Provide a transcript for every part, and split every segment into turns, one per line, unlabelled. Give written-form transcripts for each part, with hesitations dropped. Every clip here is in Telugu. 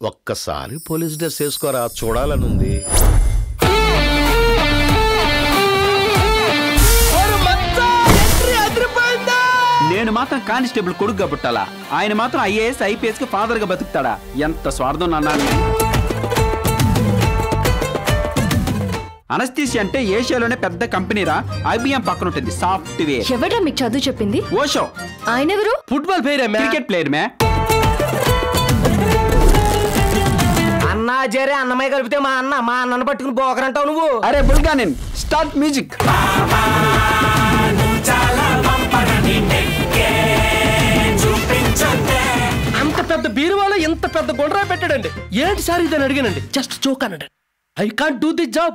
ఒక్కసారి పోలీస్ డ్రెస్ వేసుకోరా, చూడాలనుంది.
నేను మాత్రం కానిస్టేబుల్ కొడుకుగా పుట్టాలా, ఆయన మాత్రం ఐఏఎస్ ఐపీఎస్ కి ఫాదర్ గా బతుకుతాడా? ఎంత స్వార్థం అన్నాను. అనస్థీషియా అంటే ఏషియాలోనే పెద్ద కంపెనీరా, ఐబిఎం పక్కన ఉంటుంది సాఫ్ట్వేర్.
ఎవడా మీకు చదువు చెప్పింది?
ఓషో.
ఆయన ఎవరు?
ఫుట్బాల్ ప్లేయర్, క్రికెట్ ప్లేయర్ మే.
అన్నా జరే అన్నమయ్య కలిపితే మా అన్నను పట్టుకుని పోకరంటావు నువ్వు.
అరే బుల్గానిన్, స్టార్ట్ మ్యూజిక్.
అంత పెద్ద బీరువాలో ఇంత పెద్ద గుండ్రా పెట్టాడండి. ఏంటి సార్ ఇదని అడిగానండి. జస్ట్ జోక్ అన్నాడు. I can't do the job.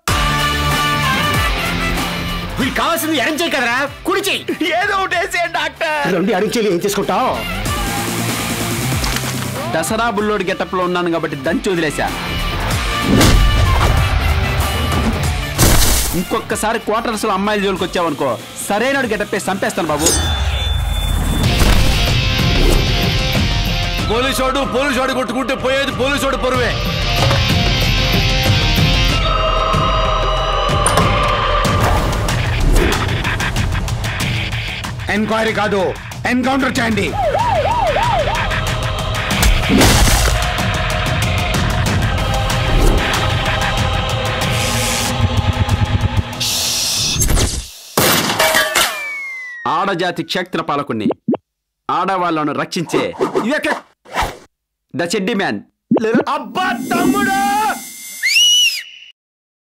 వీళ్ళు కావాల్సింది అరేంజ్ చేయి కదరా, కుడి చెయ్యి. ఏదో ఒకటి డాక్టర్. రెండు అరేంజ్ చేయి, ఏం చేసుకుంటావు?
దసరా బుల్లోడి గెటప్ లో ఉన్నాను కాబట్టి దంచి వదిలేశా. ఇంకొకసారి క్వార్టర్స్ లో అమ్మాయిల జోలికి వచ్చావనుకో, సరైన గెటప్ చంపేస్తాను బాబు.
పోలీసోడు కొట్టుకుంటే పోయేది పోలీసోడు పొరువే. ఎంక్వైరీ కాదు, ఎన్కౌంటర్ చేయండి.
ఆడజాతి క్షేత్ర పాలకుణ్ణి, ఆడవాళ్లను రక్షించే ద చెడ్డి మ్యాన్.
అబ్బా తమ్ముడు,